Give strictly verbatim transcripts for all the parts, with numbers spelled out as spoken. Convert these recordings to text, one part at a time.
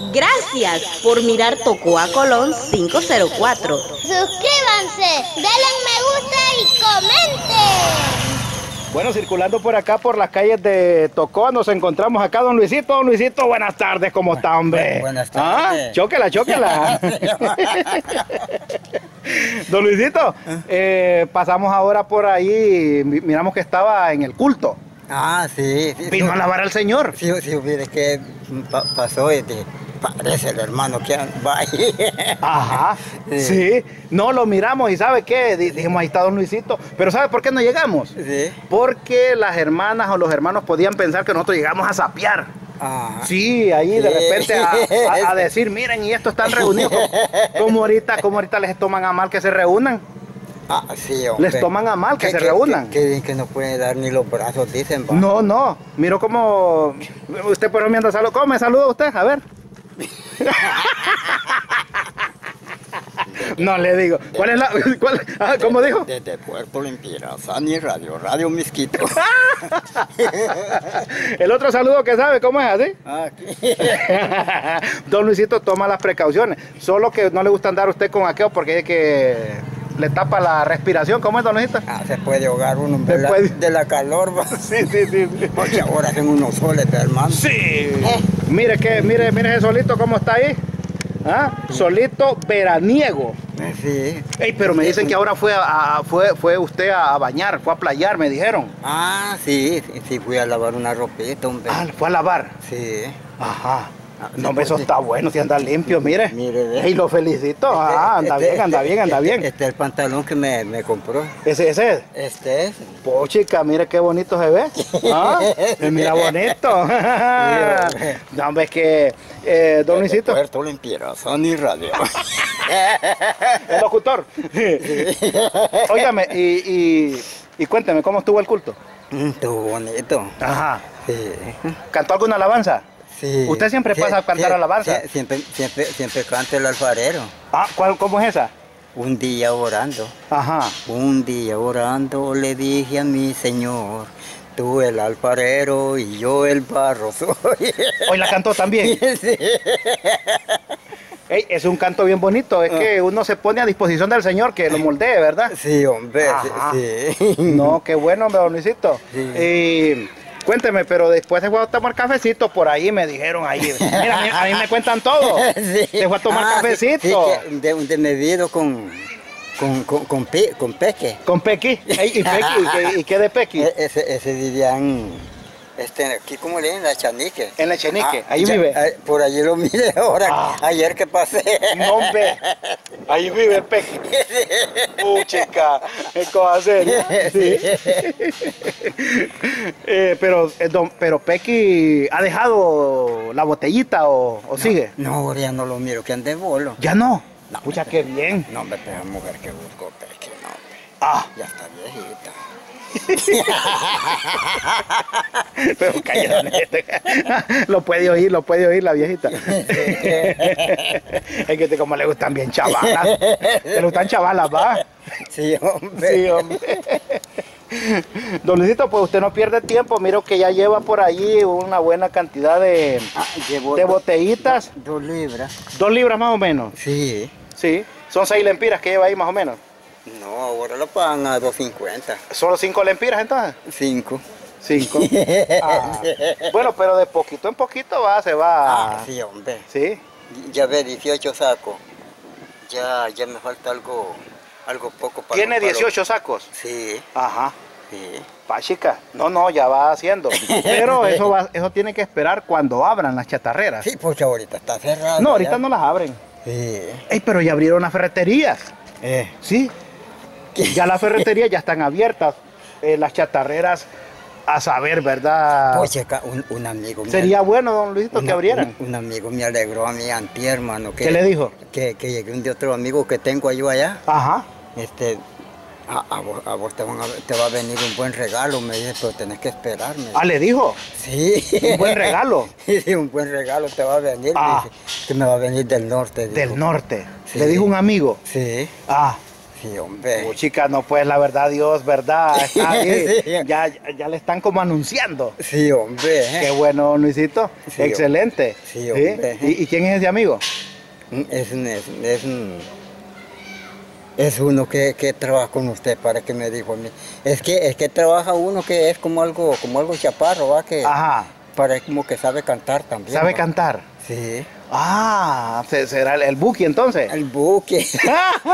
Gracias por mirar Tocoa Colón cinco cero cuatro. Suscríbanse, denle me gusta y comenten. Bueno, circulando por acá, por las calles de Tocoa, nos encontramos acá, don Luisito. Don Luisito, buenas tardes, ¿cómo está, hombre? Buenas tardes. ¿Ah? Chóquela, chóquela. Don Luisito, eh, pasamos ahora por ahí, miramos que estaba en el culto. Ah, sí. sí Vino sí, a alabar al Señor. Sí, sí, mire que pa pasó este, parece el hermano que va ahí. Ajá, sí. sí. No, lo miramos y ¿sabe qué? Dijimos, ahí está don Luisito. Pero ¿sabe por qué no llegamos? Sí. Porque las hermanas o los hermanos podían pensar que nosotros llegamos a sapear. Ajá. Sí, ahí de repente a, a, a decir, miren, y estos están reunidos. Como ahorita, como ahorita les toman a mal que se reúnan. Ah, sí, hombre. Les toman a mal que, que se que, reúnan. Que, que, que no puede dar ni los brazos, dicen. ¿Va? No, no. Miro como... Usted por me anda salud. ¿Cómo me saluda usted? A ver. No le digo. ¿Cuál es la...? Cuál, ah, ¿Cómo dijo? Desde Puerto Limpiera, Sani Radio, Radio Misquito. El otro saludo que sabe, ¿cómo es así? Aquí. Don Luisito toma las precauciones. Solo que no le gusta andar usted con aquello porque es que... le tapa la respiración. ¿Cómo es, don Luisito? Ah, se puede ahogar uno de, la, puede... de la calor, ¿va? Sí, sí, sí, sí. Porque ahora hacen unos soles, hermano. Sí. Eh. Mire que, mire, mire ese solito cómo está ahí. ¿Ah? Sí. Solito veraniego. Sí. Ey, pero me dicen que ahora fue a, a, fue, fue usted a bañar, fue a playar, me dijeron. Ah, sí, sí, sí, fui a lavar una ropita, hombre. Ah, fue a lavar. Sí. Ajá. No, hombre, eso está bueno, si anda limpio, mire. Mire, y lo felicito. Ah, anda este, bien, anda bien, anda este, bien. Este es el pantalón que me, me compró. ¿Ese, ese es? Este es. Pochica, mire qué bonito se ve. ¿Ah? Mira bonito. No, hombre, es que, eh, don Luisito. Puerto Limpiera, Sony Radio. El locutor. Óigame, y, y, y cuénteme, ¿cómo estuvo el culto? Estuvo bonito. Ajá. Sí. ¿Cantó alguna alabanza? Sí. ¿Usted siempre pasa a cantar sí, alabanza? Sí, siempre, siempre, siempre canta el alfarero. Ah, ¿cuál, ¿cómo es esa? Un día orando. Ajá. Un día orando le dije a mi Señor, tú el alfarero y yo el barro soy. ¿Hoy la cantó también? Sí. Ey, es un canto bien bonito, es que uno se pone a disposición del Señor que lo moldee, ¿verdad? Sí, hombre. Ajá. Sí. No, qué bueno, hombre, don Luisito. Sí. Y cuénteme, pero después se fue a tomar cafecito por ahí, me dijeron ahí. Mira, a mí, a mí me cuentan todo. Sí. Se fue a tomar ah, cafecito. Sí, sí, de, de medido con, con, con, con, pe, con peque. Con Pequi. Ey, ¿Y Pequi? ¿Y qué, y qué de Pequi? E, ese, ese dirían, este, aquí como le dicen, la Chanique. En la Chenique, ah, ahí ya, vive. Ahí, por allí lo mire ahora, ah. Ayer que pasé. No, hombre, ahí vive Pequi. Puchica, es cosa seria. Sí. eh, pero, eh, don, pero Pequi ha dejado la botellita o, o no, sigue. No, ahora ya no lo miro, que ande bolo. ¿Ya no? No, Pucha, qué bien. No, hombre, pero mujer que busco Pequi, no, hombre. Ah. Ya está viejita. Pero cállate, lo puede oír, lo puede oír la viejita. Es que te, como le gustan bien chavalas. ¿Te le gustan chavalas, va? Sí, hombre. Sí, hombre. Don Luisito, pues usted no pierde tiempo. Miro que ya lleva por allí una buena cantidad de, ah, de botellitas. Dos, dos libras. Dos libras más o menos. Sí. Sí. Son seis lempiras que lleva ahí más o menos. No, ahora lo pagan a dos cincuenta. ¿Solo cinco lempiras entonces? Cinco. Cinco. Ah. Bueno, pero de poquito en poquito va, se va. Ah, sí, hombre. Sí. Ya ve, dieciocho sacos. Ya, ya me falta algo, algo poco para... ¿Tiene para dieciocho lo... sacos? Sí. Ajá. Sí. Pachica, no, no, ya va haciendo. Pero eso va, eso tiene que esperar cuando abran las chatarreras. Sí, porque ahorita está cerrado. No, ahorita ya. no las abren. Sí. Ey, pero ya abrieron las ferreterías. Eh. Sí. Ya las ferreterías ya están abiertas. Eh, las chatarreras, a saber, ¿verdad? Pues un, un amigo... Sería me... bueno, don Luisito, una, que abrieran. Un, un amigo me alegró a mí antier, hermano. Que, ¿Qué le dijo? Que, que llegué un de otro amigo que tengo yo allá. Ajá. Este... A, a, vos, a vos te, van a, te va a venir un buen regalo, me dice, pero tenés que esperarme. Ah, ¿le dijo? Sí. ¿Un buen regalo? Sí, un buen regalo te va a venir, ah. me dice, que me va a venir del norte. Dijo. Del norte. Sí. ¿Le dijo un amigo? Sí. Ah. Sí, hombre. Oh, chica, no pues la verdad Dios, ¿verdad? Está ahí. Sí. ya, ya le están como anunciando. Sí, hombre. Qué bueno, don Luisito. Sí, Excelente. sí, hombre. ¿Y, ¿Y quién es ese amigo? Es, un- es, un- es, un- es uno que, que trabaja con usted, para que me dijo a mí. Es que, es que trabaja uno que es como algo, como algo chaparro, ¿va? Que Ajá. para como que sabe cantar también. ¿Sabe ¿va? cantar? Sí. Ah, se- será el, el Buki entonces. El buque. Sí.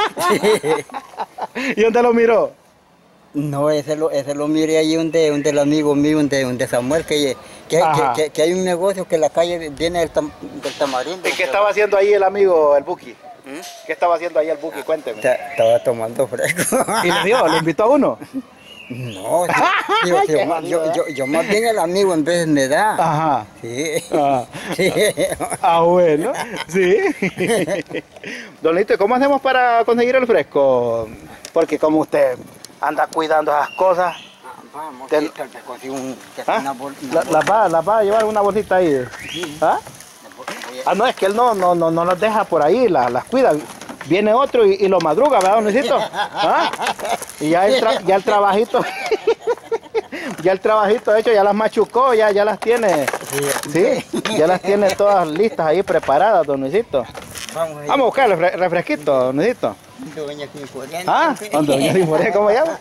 ¿Y dónde lo miró? No, ese lo, ese lo miré ahí donde, donde el amigo mío, donde, donde Samuel, que, que, Ajá. que, que, que hay un negocio que la calle viene del, tam- del tamarindo. ¿Y qué estaba haciendo ahí el amigo, el Buki? ¿Mm? ¿Qué estaba haciendo ahí el Buki? Cuénteme. Ta- Estaba tomando fresco. ¿Y le dio? ¿Le invitó a uno? No, yo, yo, yo, ma- yo, yo, yo más bien el amigo en vez me da. Ajá. Sí. Ah. Sí. Ah, bueno, sí. Don Lito, ¿cómo hacemos para conseguir el fresco? Porque como usted anda cuidando esas cosas, Vamos, Ten- sí, tal vez consigo un, que ¿ah? una bol- una La- bol- las va, las va a llevar una bolsita ahí. ¿Ah? voy a- Ah, no, es que él no, no, no, no las deja por ahí, las, las cuida. Viene otro y, y lo madruga, ¿verdad, don Luisito? ¿Ah? Y ya el, tra- ya el trabajito, ya el trabajito hecho, ya las machucó, ya, ya las tiene, sí, ya las tiene todas listas ahí preparadas, don Luisito. Vamos, a ir. Vamos a buscar el refre- refresquito, don Luisito. Doña Sinforiana. Ah, don Doña Simoré, ¿cmo llama?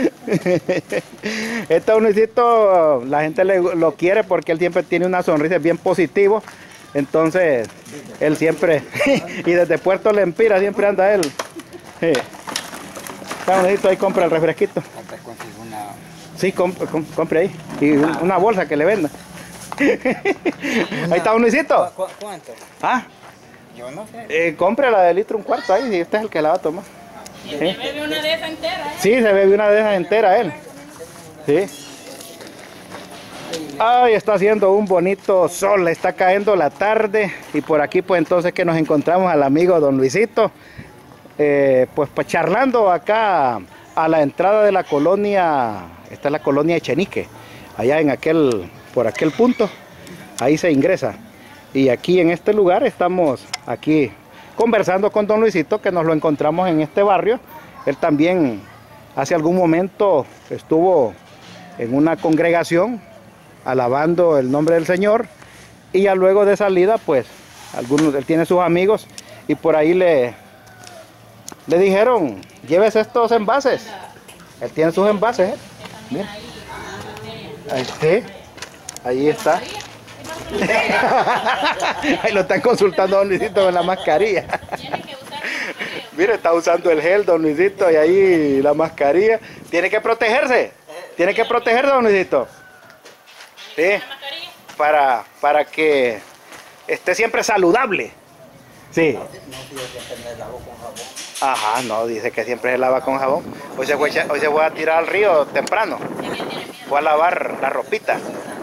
Este don Luisito, la gente le- lo quiere porque él siempre tiene una sonrisa bien positivo. Entonces, él siempre, y desde Puerto Lempira siempre anda él. Sí. Don Luisito, ahí compra el refresquito. Tal vez consigo una... Sí, comp- com- compre ahí. Y un- una bolsa que le venda. Ahí está don Luisito. ¿Cu- ¿Cuánto? Ah, Yo no sé. eh, compre la de litro un cuarto ahí, y este es el que la va a tomar. Y se bebe una de esas enteras, ¿eh? Sí, se bebe una de esas entera él. Sí. Ay, está haciendo un bonito sol, está cayendo la tarde y por aquí pues entonces que nos encontramos al amigo don Luisito, eh, pues, pues charlando acá a la entrada de la colonia, esta es la colonia Echenique, allá en aquel, por aquel punto, ahí se ingresa. Y aquí en este lugar estamos aquí conversando con don Luisito, que nos lo encontramos en este barrio. Él también hace algún momento estuvo en una congregación alabando el nombre del Señor y ya luego de salida pues algunos, él tiene sus amigos y por ahí le, le dijeron, llévese estos envases. Él tiene sus envases, ¿eh? Mira. Ahí, sí, ahí está. Ahí lo están consultando don Luisito con la mascarilla. Mire, está usando el gel don Luisito y ahí la mascarilla. Tiene que protegerse. Tiene que protegerse don Luisito. Sí, para, para que esté siempre saludable. Sí. Ajá, no, dice que siempre se lava con jabón. Hoy se fue, hoy se fue a tirar al río temprano. Fue a lavar la ropita.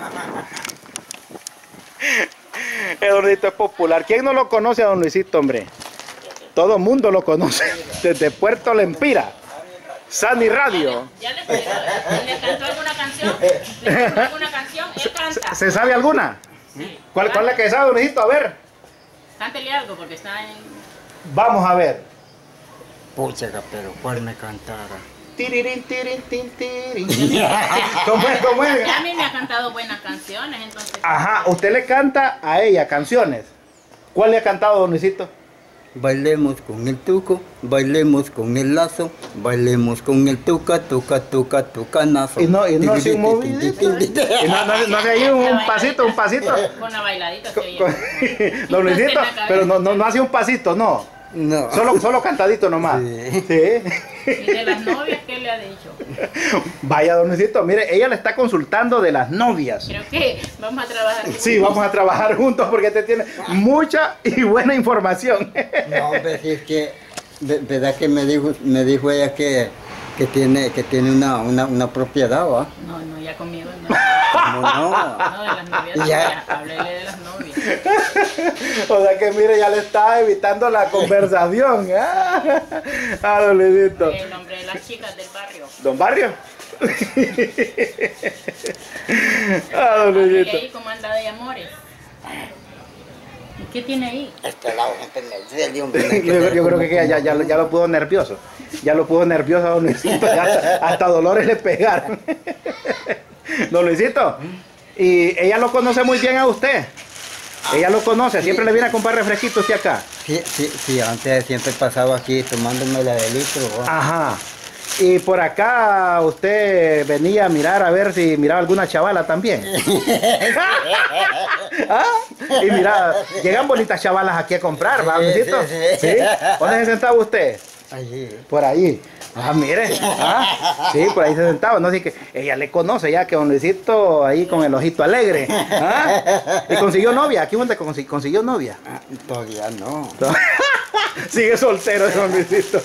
El don Luisito es popular. ¿Quién no lo conoce a don Luisito, hombre? Todo el mundo lo conoce. Desde Puerto Lempira. Sani Radio. ¿Ya le, le cantó alguna canción? ¿Le cantó alguna canción? Él canta. ¿Se sabe alguna? ¿Cuál, cuál es la que sabe, don Luisito? A ver. Cántele algo porque está en... Vamos a ver. Pucha, pero ¿cuál me cantara? Tirirín, tirín, tin, tirín. ¿Cómo es? ¿Cómo es? Ya a mí me ha cantado buenas canciones, entonces... Ajá, usted le canta a ella canciones. ¿Cuál le ha cantado, don Luisito? Bailemos con el tuco, bailemos con el lazo, bailemos con el tuca, tuca, tuca, tucanazo. Y no, y no hace un movidito. Y no, no, no hace ahí un, un pasito, un pasito. Con la bailadita se oye. Con- Don Luisito, pero no, no, no hace un pasito, no. No. Solo, solo cantadito nomás. Sí. Sí. Y de las novias, ¿qué le ha dicho? Vaya, don Luisito, mire, ella le está consultando de las novias. Creo que vamos a trabajar. Sí, vamos a trabajar juntos porque este tiene mucha y buena información. No, hombre, si es que, ve- verdad que me dijo, me dijo ella que, que tiene, que tiene una, una, una propiedad, ¿va? No, no, ya conmigo no. ¿Cómo no? No, de las novias, no, Ya. ya, háblele de las novias. O sea que mire, ya le está evitando la conversación. Ah, ah, don Luisito. El nombre de las chicas del barrio. ¿Don Barrio? Ah, don Y Luisito. ahí, ¿cómo anda de amores? ¿Qué tiene ahí? Este lado, gente me duele, hombre. Yo, yo creo que ya, ya, ya, lo- ya lo pudo nervioso. Ya lo pudo nervioso a don Luisito. Ya hasta, hasta dolores le pegaron. Don Luisito, y ella lo conoce muy bien a usted. Ella lo conoce, siempre le viene a comprar refresquitos usted acá. Sí, sí, sí, antes siempre pasaba aquí tomándome la de litro. ¿no? Ajá. Y por acá usted venía a mirar a ver si miraba alguna chavala también. ¿Ah? Y mira, llegan bonitas chavalas aquí a comprar, ¿va, Sí, Luisito? sí, sí. ¿Sí? ¿Dónde se sentaba usted? Allí. Por ahí. Ah, mire. Ah, sí, por ahí se sentaba. No sé que ella le conoce ya que don Luisito ahí con el ojito alegre. ¿Ah? Y consiguió novia. Aquí donde consiguió, consiguió novia. Ah, todavía no. Sigue soltero don Luisito.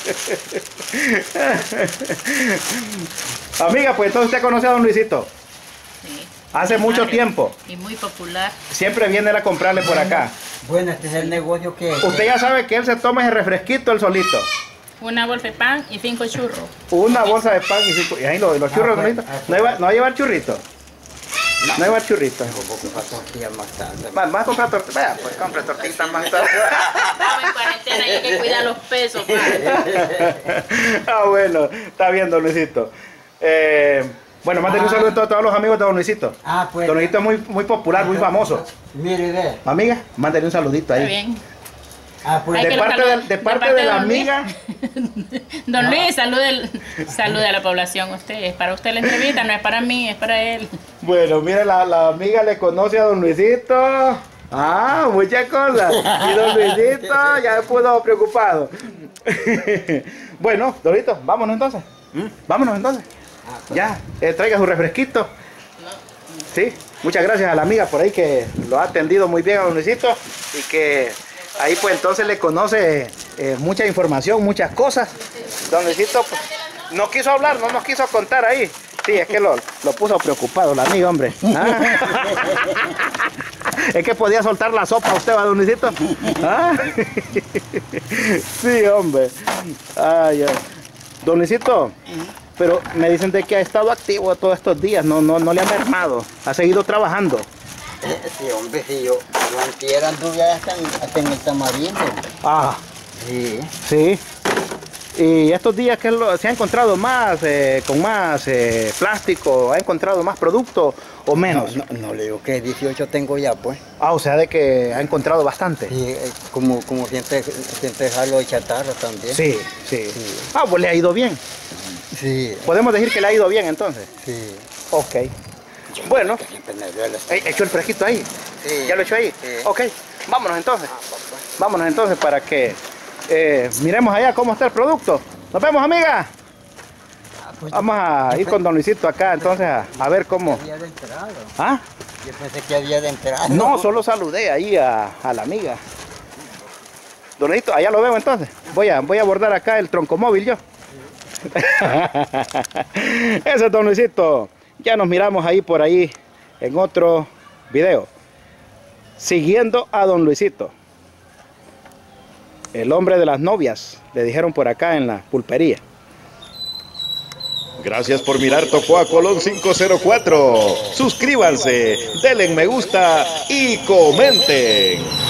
Amiga, pues entonces usted conoce a don Luisito. Sí. Hace Mi mucho madre. tiempo. Y muy popular. Siempre viene él a comprarle por acá. Bueno, este es el negocio que... Usted ya sabe que él se toma ese refresquito él solito. Una bolsa de pan y cinco churros. Una bolsa de pan y cinco. Y ahí los, los churros, pues, Luisito. ah, pues. ¿No iba, no va a llevar churrito? No va a llevar churrito. Para tortillas más tarde. Va, va a comprar tortillas. Vaya, pues compre tortitas más tarde. Estamos en cuarentena y hay que cuidar los pesos. padre. Ah, bueno, está bien, don Luisito. Eh, bueno, mándale un saludo a todos los amigos de don Luisito. Ah, pues. Don Luisito es muy, muy popular, muy famoso. Mire, ve. Amiga, mándale un saludito Está ahí. bien. Ah, pues. Hay De que parte salu- de- de parte de la don Luis. amiga. Don Luis, salude, salude a la población. Usted, es para usted la entrevista, no es para mí, es para él. Bueno, mire, la, la amiga le conoce a don Luisito. Ah, muchas cosas. Y don Luisito ya me pudo preocupado. Bueno, don Luisito, vámonos entonces. Vámonos entonces. Ya, eh, traiga su refresquito. Sí, muchas gracias a la amiga por ahí que lo ha atendido muy bien a don Luisito y que ahí pues entonces le conoce eh, mucha información, muchas cosas. Don Luisito pues, no quiso hablar, no nos quiso contar ahí. Sí, es que lo, lo puso preocupado la amiga, hombre. ¿Ah? Es que podía soltar la sopa a usted, ¿va, don Luisito? ¿Ah? Sí, hombre. Ay, ay. Don Luisito, pero me dicen de que ha estado activo todos estos días, no, no, no le ha mermado, ha seguido trabajando. Eh, Sí, hombre, sí, yo, yo antier anduve hasta en, hasta en el Tamarindo. Ah, Sí. sí. Y estos días que lo- se ha encontrado más, eh, con más eh, plástico, ha encontrado más producto o No, menos. no, no le digo que dieciocho tengo ya, pues. Ah, o sea, de que ha encontrado bastante. Sí, eh, como, como siempre, siempre jalo de chatarra también. Sí, sí. Sí. Ah, pues le ha ido bien. Sí, Podemos decir que le ha ido bien entonces. sí. Ok. Bueno, Siempre me duele. he hecho el fresquito ahí. Sí. ¿Ya lo he hecho ahí? Sí. Ok, vámonos entonces. Ah, papá. Vámonos entonces para que eh, miremos allá cómo está el producto. Nos vemos, amiga. Ah, pues, Vamos a ir con don Luisito acá entonces a, a ver cómo. había de entrada. ¿Ah? Yo pensé que había de entrada. No, solo saludé ahí a, a la amiga. Don Luisito, allá lo veo entonces. Voy a, voy a abordar acá el troncomóvil yo. Ese es don Luisito. Ya nos miramos ahí por ahí en otro video. Siguiendo a don Luisito. El hombre de las novias, le dijeron por acá en la pulpería. Gracias por mirar Tocoa Colón cinco cero cuatro. Suscríbanse, denle me gusta y comenten.